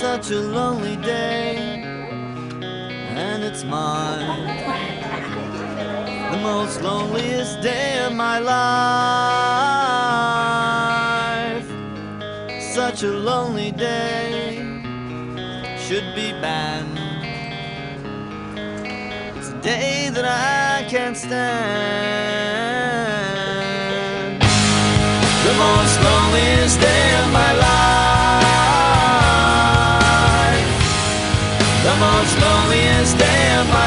such a lonely day, and it's mine, the most loneliest day of my life. Such a lonely day should be banned. It's a day that I can't stand. The most loneliest day of my life. The most loneliest day of my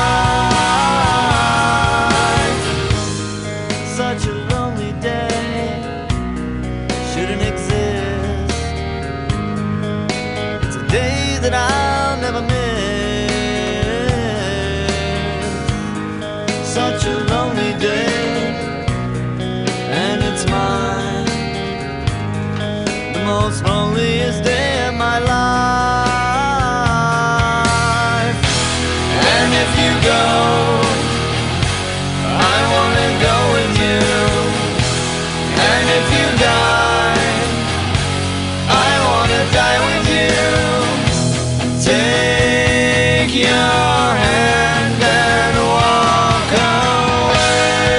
life. Such a lonely day shouldn't exist. It's a day that I'll never miss. Such a lonely day, and it's mine, the most loneliest day of my life. And if you go, I wanna go with you. And if you die, I wanna die with you. Take your hand and walk away.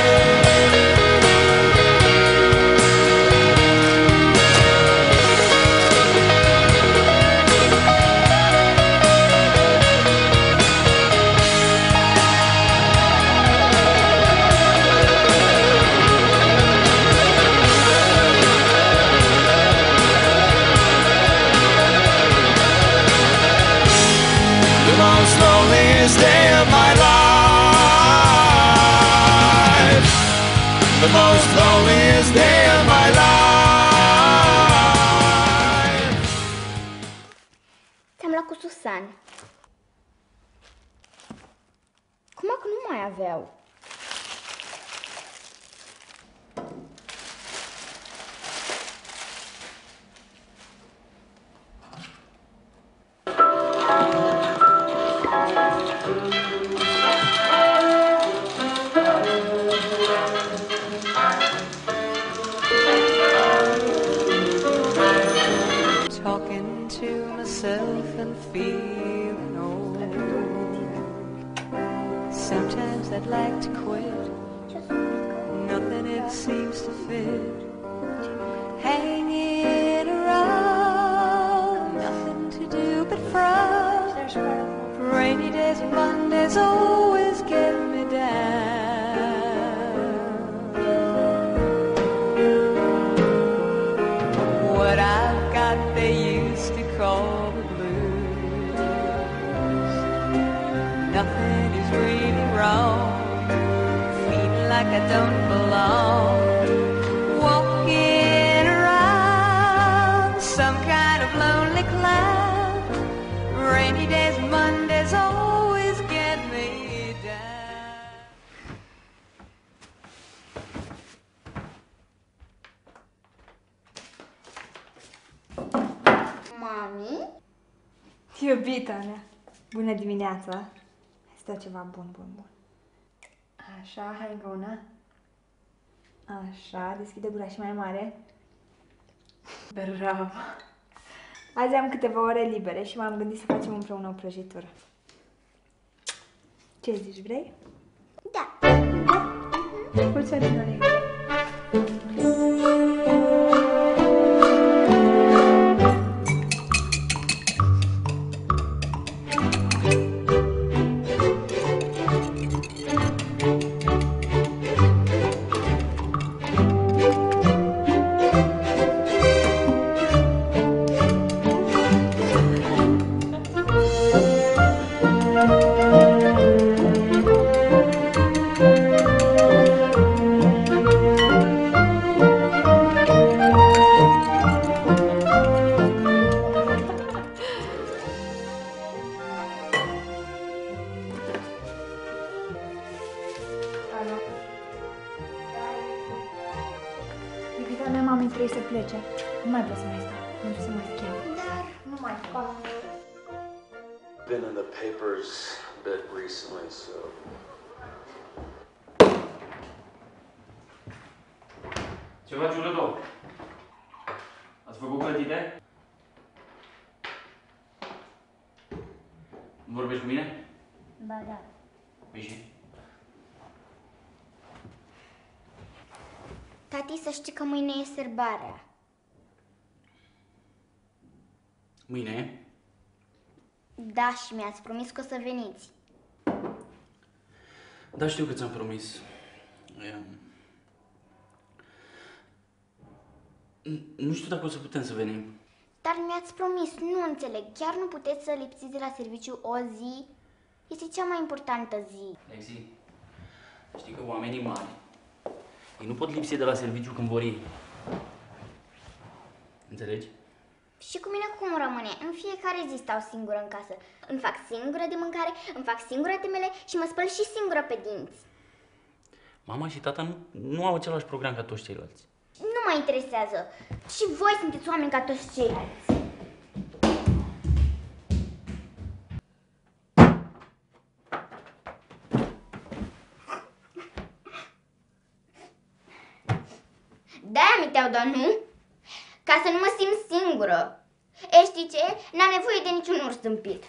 The most loneliest day of my life. The most loneliest day of my life. Ți-am luat cu Susan. Cum că nu mai aveau? Talking to myself and feeling old. Sometimes I'd like to quit. Nothing ever seems to fit. Hanging around, nothing to do but frown. Rainy days and Mondays always get me down. What I've got they used to call the blues. Nothing is really wrong. Feeling like I don't belong. Walking around some kind of lonely cloud. Rainy days and Mondays always get me down. Mami? Iubita mea, bună dimineața! Hai să dau ceva bun. Așa, hai încă una. Așa, deschide gura și mai mare. Bravo! Azi am câteva ore libere și m-am gândit să facem împreună o prăjitură. Ce zici, vrei? Da. Mulțumesc din orei. Iubita mea, mami trebuie să plece. Nu mai pot să mai stau. Nu trebuie să mai chem. Dar nu mai fac. Been in the papers a bit recently, so. Ce faci, urâtul? Ați făcut clătite? Vorbești cu mine? Ba da. Miști? Tati, să știi că mâine e sărbarea. Mâine? Da, și mi-ați promis că o să veniți. Da, știu că ți-am promis. Nu știu dacă o să putem să venim. Dar mi-ați promis, nu înțeleg. Chiar nu puteți să lipsiți de la serviciu o zi? Este cea mai importantă zi. Lexi, știi că oamenii mari, ei nu pot lipsi de la serviciu când vor ei. Înțelegi? Și cu mine cum rămâne? În fiecare zi stau singură în casă. Îmi fac singură de mâncare, îmi fac singură temele și mă spăl și singură pe dinți. Mama și tata nu au același program ca toți ceilalți. Nu mă interesează. Și voi sunteți oameni ca toți ceilalți. De-aia mi te-au dat, nu? Ca să nu mă simt singură. E, știi ce? N-am nevoie de niciun urs tâmpit.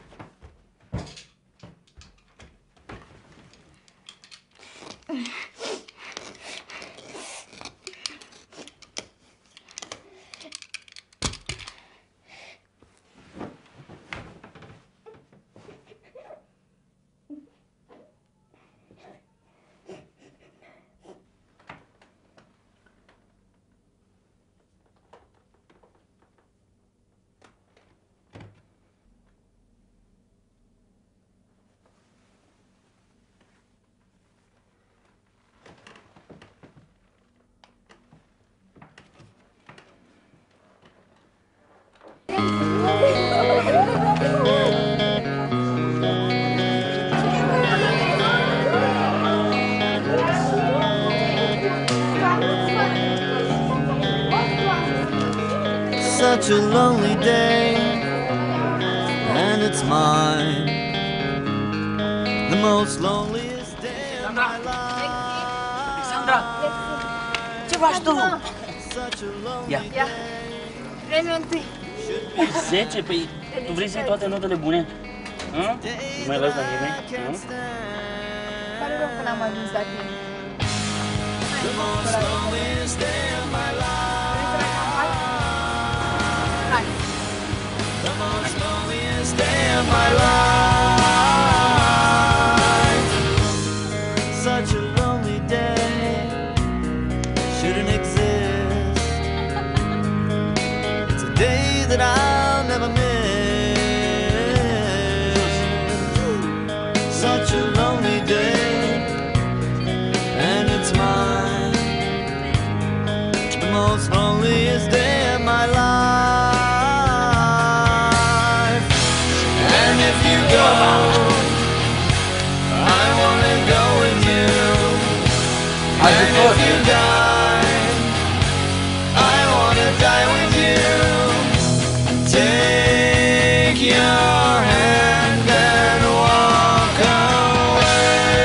Such a lonely day, and it's mine. The most loneliest day of my life. Alexandra! Ce faci tu? Such a lonely Ia. day. Premiul întâi. 10? Păi tu vrei să iei toate notele bune? Nu mai lași la nimeni? Pare rău că n-am ajuns la tine. The most loneliest day of my life. Hai. The most loneliest day of my life. Such a lonely day shouldn't exist. It's a day that I'll never miss. Such a lonely day, and it's mine. The most loneliest day of my life. And if you go, I wanna go with you. And if you die, I wanna die with you. Take your hand and walk away.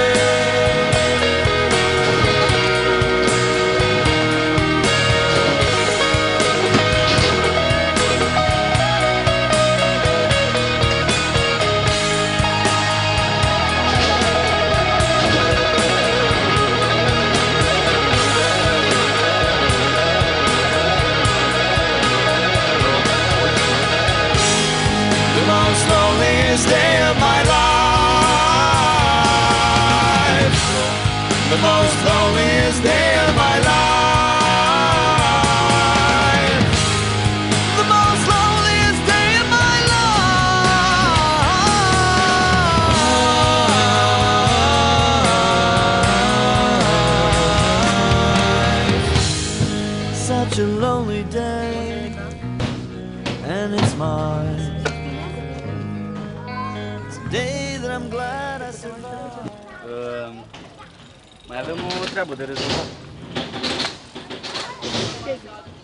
The most loneliest day of my life. The most loneliest day of my life. The most loneliest day of my life. Such a lonely day, and it's mine. It's a day that I'm glad I survived. Mai avem o treabă de rezolvat. Ce zici?